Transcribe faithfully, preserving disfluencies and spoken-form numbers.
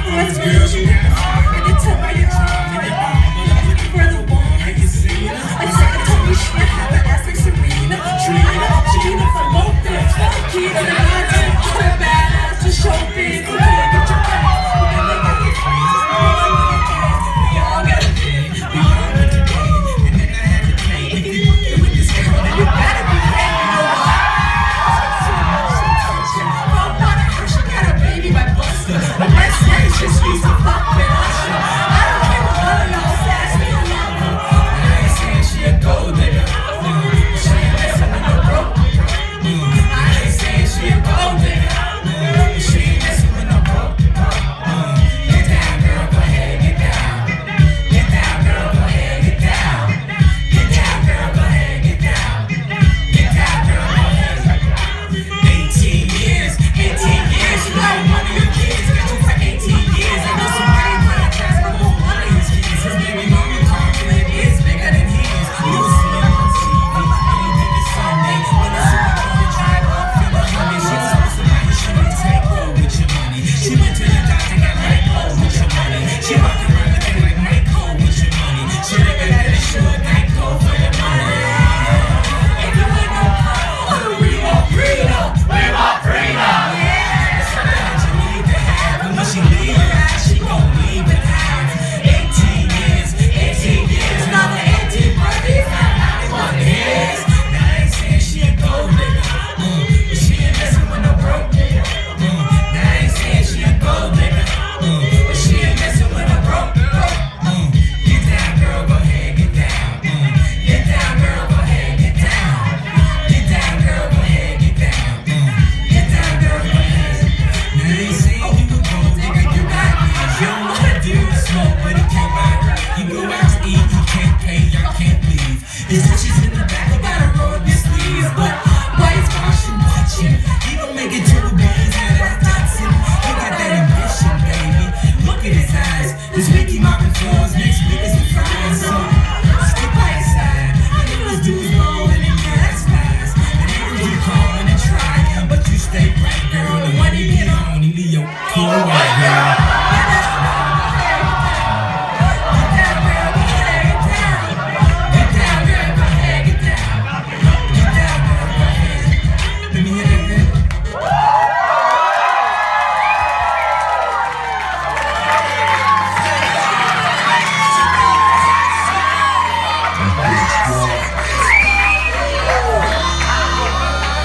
What's girls you have? When you tell me you're looking for the one. Have you seen her? I said I told me she have an ass like Serena, Trina, Gina from Lopez, Keita, and I did all that badass to show things. You can't get your back. You never got your friends. We all got a thing. We all went to day. And then I had to play. If you fucking with this girl, then you better be ready. You know what? I'm not a her. She got a baby by Buster. The best thing she used to fuck with Usher. I don't care what none of y'all say. I still love her. I ain't saying she a gold digger. She ain't messing with no broke. I ain't saying she a gold digger. She ain't messing with no broke. Get down, girl, go ahead, get down. Get down, girl, go ahead, get down. Get down, girl, go ahead, get down. Get down, girl, go ahead. eighteen years, eighteen years, you know one of your kids got you for eighteen years. I know somebody put a trust for one of his kids. His baby mama compliment is bigger than his. You will see him on T V anything this Sunday. When the Super Bowl drive up in the honey, she told somebody she would take home with your money. She went to the doctor, got right home with your money. She walked around the thing like Mike Cole with your money. She looking at it, she would thank Cole for your money. If you ain't no pro, we won't breed up. We won't breed up. Yeah, that's something that you need to have. And when she leave your ass, she gon' leave it out.